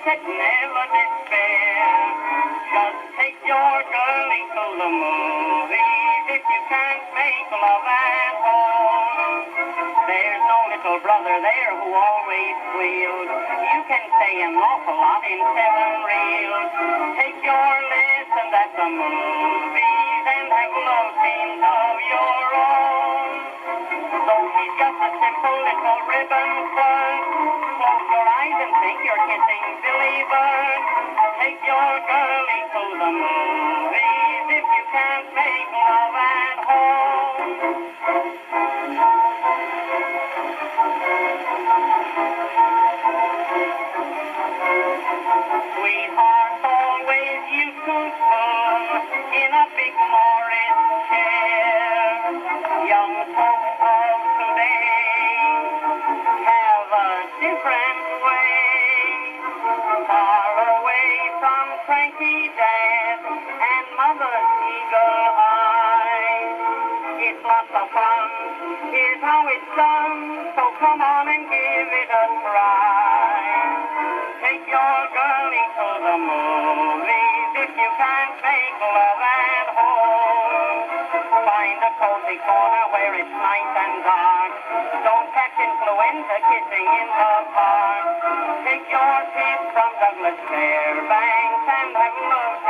said never despair. Just take your girlie to the movies if you can't make love at home. There's no little brother there who always squeals. You can say an awful lot in 7 reels. Take your lessons at the movies and have love scenes of your own. So she's just a simple little ribbon skirt. Close your eyes and think you're kissing Billy Bird. Take your girlie to the movies if you can't make love at home. Sweethearts always used to spoon in a big Morris chair. Young folks of today have a different way. Far away from cranky dad and mother's eagle eye. It's lots of fun, here's how it's done, so come on and give it a try. Take your girlie to the movies if you can't make love at home. Find a cozy corner where it's nice and dark. Don't catch influenza kissing in the park. Take your tips from Douglas Fairbanks and have love